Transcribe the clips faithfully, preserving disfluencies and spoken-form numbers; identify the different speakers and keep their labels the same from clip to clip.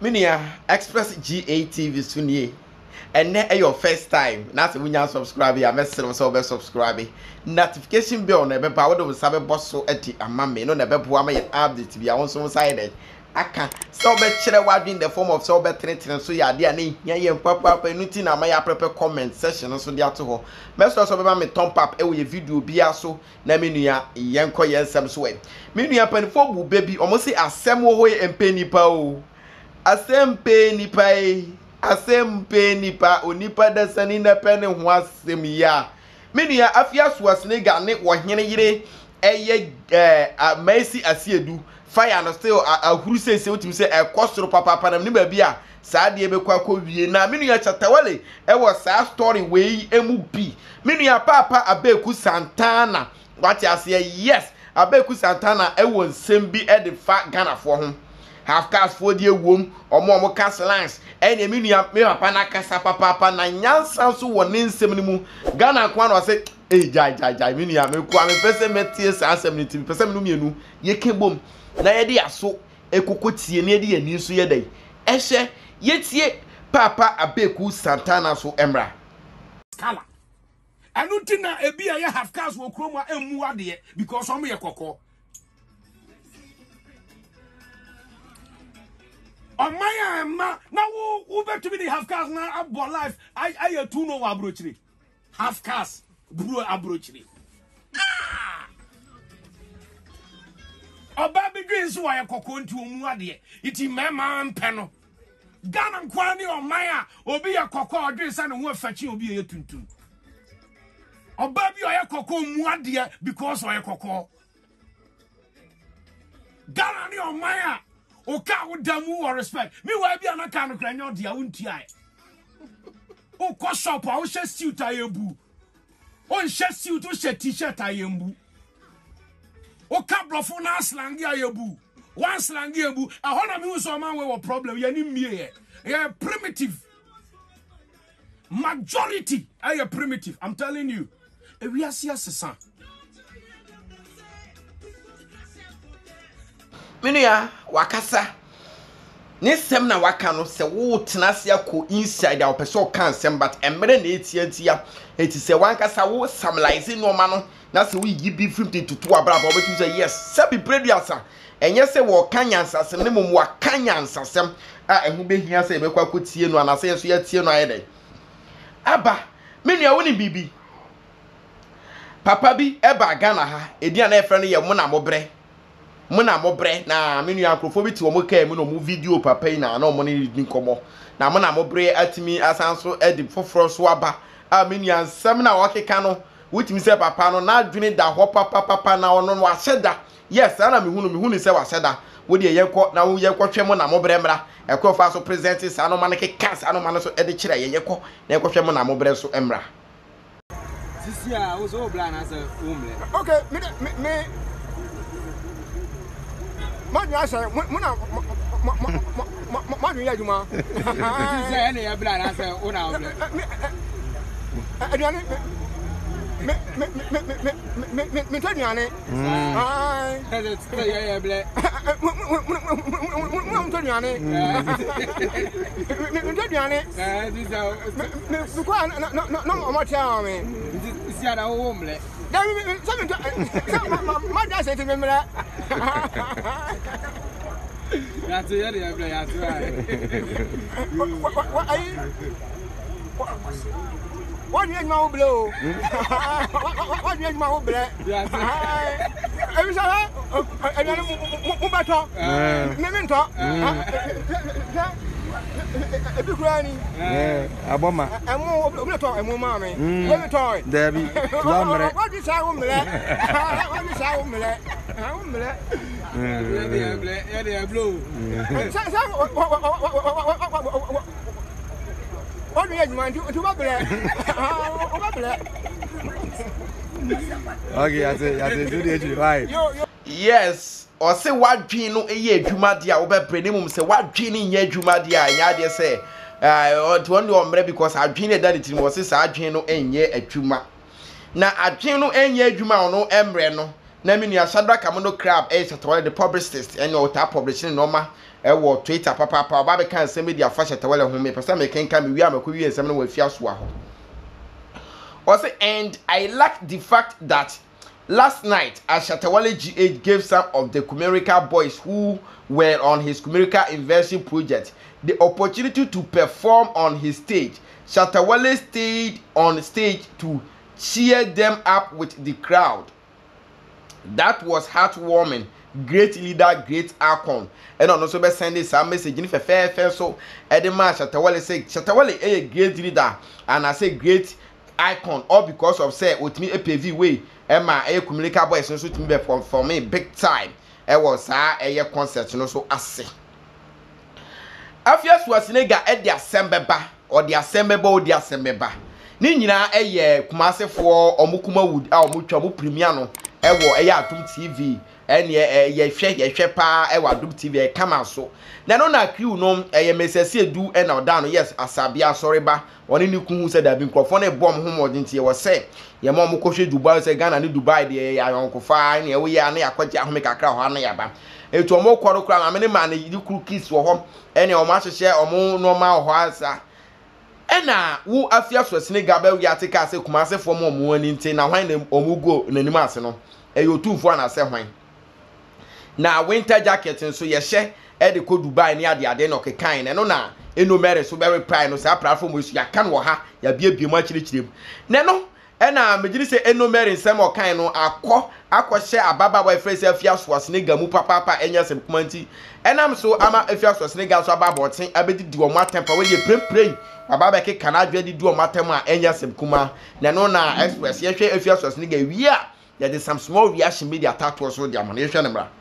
Speaker 1: Minia Express G A T V Sunye. And now your first time. Not when you subscribe, you message so be subscribe. Notification bell never power to sabe boss so eti amame no never power my update to be on some side. I can so be chere word in the form of so be training so ya dia na nya ye papa pa nuti na my prepare comment section so dia to ho. Best also be me thumb up e we video bia so na menua yenko yensem so we. Menua panifo bu baby omo say asem wo ho empe nipa o. Asem pe nipa e. Asem pe nipa onipa da sani na pe ne ho asem ya menua afia so asnega ne wo hene yire eye eh amaisi asiedu fire no still ahuru sense otim se e kosoro papa papa na ba bia saa de be kwa kwa wie na menua chatawale e wo saa story we emu bi menua papa abeku Santana wati ase yes abeku Santana e wo nsem bi e de fa Ghana fo ho half cast for the womb or more cast lines and a minia me papa na kasa papa na nyansa so won nsem ni mu Ghana kwa na say eh jai jai jai minia me kwa me pese metie sa asem ni ti pese me no mienu ye kebom na ye de aso ekokotie na ye de ani so ye dai ehye ye tie papa abeku Santana so emra
Speaker 2: kala anu tina ebi ya half cast wo kroma emu ade because omo ye kokko on my ma now who bet to be the half cast now about life I I two no abrochiri half cast bro abrochiri ah oba be dwen so ya kokko nti omu ade iti mema mpe Ghana nkwani on my obi ya kokko odwen sa ne ho afachi obi ye tuntum oba bi oya kokko omu ade because oya kokko Ghana ni on my Oka udamu or respect. Me wa bi anaka no kra nyo dia unti ai. O ko shop a o she suit ayembu. O she suit o she t-shirt ayembu. O ka blofo na slang ayembu. One slang ayembu. A hona me so man we problem ye ni mie. Ye primitive. Majority are primitive. I'm telling you. E wi asia sesa.
Speaker 1: Menua wakasa ne sem na waka no se wo tenase akọ inside a opeso kan sem but emre na etiantia eti se wankasa wo summarize no ma no na se wo yi bi fifty to two abraba obetu say yes se bi producer enye se wo kanyansa sem ne mom wa kanyansa sem a ehu behia se be kwa kotie no anase yeso ya tie no ayede aba menua wo ni bibi papa bi eba Ghana ha edia na efre no ye mo na mobre muna mobre na menu akrofo bi ti wo ka mu no mu video papa ina na omo ni nkomo na muna mobre atimi asanso edi foforo so aba a menu ansam na wakeka no wutimi se papa no na adwene da ho papa papa na ono no aseda yes ana me hunu me hunu se waseda wo de yekọ na wo yekọ hwe mu na mobre mra ekọ so present sa no manike kas ano man so edi kire yekọ na ekọ hwe mu na mobre so emra
Speaker 3: sisi a wo so bla na se umle
Speaker 4: okay me me Madina say muna madina juma
Speaker 3: say ene ya bla na say una oble
Speaker 4: aduane me me me me me me tanyane ai
Speaker 3: say ya ya bla
Speaker 4: muna tanyane me tanyane
Speaker 3: eh this
Speaker 4: me kwa no no no amatia me
Speaker 3: isi ada wo umle
Speaker 4: Dami some some madina say to me mra
Speaker 3: ya to ya ya bla ya to
Speaker 4: what are you what you ma blow what you ma blow
Speaker 3: ya to
Speaker 4: every time I mo bato me me nto ebi kurani
Speaker 5: eh aboma
Speaker 4: emu obi to emu ma me obi to
Speaker 5: Debbie wa mre
Speaker 4: what you say wo mre what you say wo mre wo mre
Speaker 3: ya ya bla ya ya blow
Speaker 4: say say what do you want to ba ble o ba ble
Speaker 5: okay I say I say do the right
Speaker 1: yes or say wadwin no eye adwuma de a wo be pre ne mum say wadwin ne nya adwuma de a nya de say eh to one omre because adwin ne that tin was say adwin no enye adwuma na adwin no enye adwuma no emre no na me nua Shadrack Amono Crab eh Shatawale the publicist and your tap publishing normal e wo Twitter papa papa ba be kan se media fa Shatawale ho me pesa me kenka me wi amako wi ensem no wa fia so aho. Also, and I like the fact that last night as Shatawale G H gave some of the Kumerica boys who were on his Kumerica inversion project the opportunity to perform on his stage. Shatawale stayed on stage to cheer them up with the crowd. That was heartwarming. Great leader, great icon. And also be sending some message in fair fair so Edema Shatawale say Shatawale a great leader and I say great icon all because of say with me a P V way Emma a Kumerica boys so to me for, for me big time. It was a concert you know so ase. Afia Swasnega at the assembeba or the assembeba or the assembeba. Ni nyina eye Kumase for omukuma wood a omutwa mu premiano ewo eye Atum T V ene ye hwe ye hwe pa ewo Atum T V e kama so na no na crew no eye mesese edu e na oda no yes asabia soreba oni ni ku hu se da bi nkrofo na bom ho modin tie wo se ye mo mo kohwe Dubai se Ghana ni Dubai de ya yonkofa na ewo ya na yakwaje ahome kakra ho na yaba etu omo kworo kra ma me ma na yi kru kiss wo ho ene omo ahehye omo normal ho asa ena wo afia so Senegal ba wi atika se Kumase fo mo mo ani nti na hwan na omugo nanim ase no eyo tumfo na se hwan na winter jacket nso ye hye e de ko Dubai ni ade ade no kekan ne no na eno mere so be reply no sa platform so ya kan wo ha ya bia bia ma chirechirem ne no ena megiri se eno mere nsem okan no akọ akọhye ababa boy fresh afia so Senegal mu papa papa enya sem kumanti enam so ama afia so Senegal so ababa oten abedidi wo matempa we ye prem prem ababa ke kanadwe di du o matem a enya sem kuma ne no na express ye hwe afia so Senegal wi a there is some small reaction media attack to so dia man ye hwe ne mra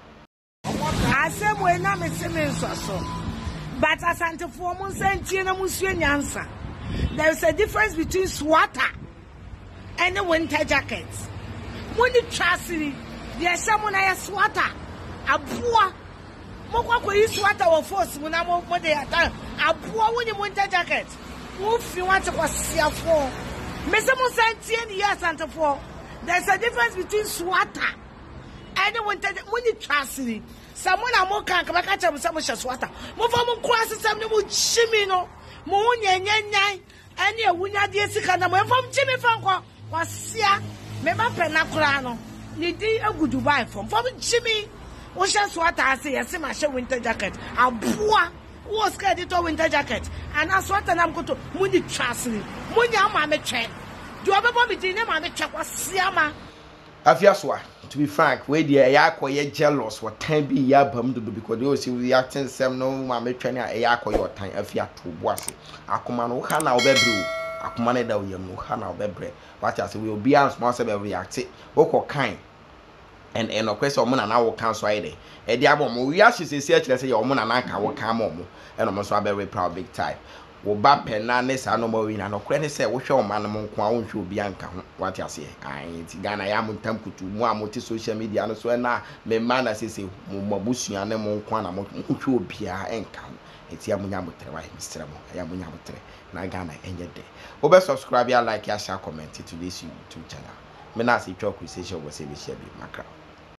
Speaker 6: asem we na me se me so so but asante fo mu sentie na musue nyansa there is a difference between sweater and a winter jacket. When you trust it, there's someone I sweater, a poor Moko is sweater or force when I'm over there. A poor when you winter jacket. If you want to go see a four, Mister Musanti years and four. There's a difference between sweater and a winter when you trust it. Someone I'm more can't come catch up with some sweater. Move on cross some new chimino, moon yan yan, and your winner dear Sikana from Jimmy Franco. Wasia meba penakurano ni di agu Dubai from from Jimmy wo hye sweater ase yesi ma hye winter jacket aboa wo scared to winter jacket and a sweater na mkoto muni trasni muni ama me twe do obebo bi di ne ma me twe wasia ma
Speaker 1: afia so to be frank we dey ya akoye jealous what time bi ya bam dodo because they see we acting sem no ma me twe na ya akoye otan afia to boase akoma no ha na obebru akoma na da oyam no ha na obebre what I say we will be as small say react woko kind and and of course omo na na wo kan so ayede e dia bom we ahye se se akire say omo na na kan wo kan mo mo and omo so very proud big time wo ba pena ne sa no mo wi na no kure ne say wo hwe o man mo nko a wo hwe obi anka ho what I say ai ti Ghana ya mo ntam kutu mu a mo ti social media no so na me man na say say mo mabusua ne mo nko na mo hwe obi a enka ho eti amunya motre wa mister mo ya munya motre na Ghana enye de wo be subscribe ya like ya share comment to this YouTube channel me na say talk with say we say be share be makra